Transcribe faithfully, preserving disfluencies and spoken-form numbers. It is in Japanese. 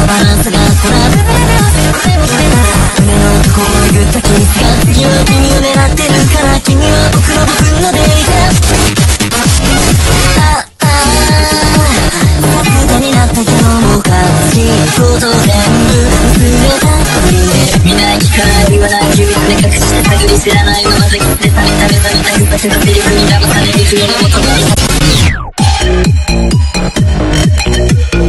バランスがトラブ胸のところにグッとキスが次は君を狙ってるから君は僕の僕のデータああさすがになった今日も悲しいこと全部忘れたふりで見ない機会言わない秘密で隠して探り知らないままで切ってためためためたくさせたセリフに騙される君の求めに